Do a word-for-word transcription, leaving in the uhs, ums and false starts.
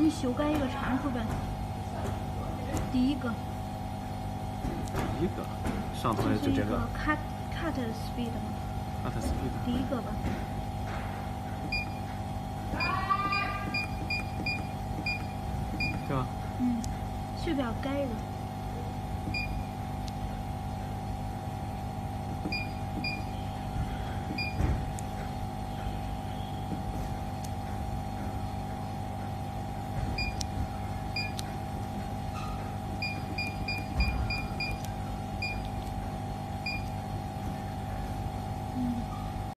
你修改一个参数呗。第一个。 第一个，上头的就这个。 cut cut speed 吗 cut speed。 第一个吧。 对吧？ 嗯，随便改一个。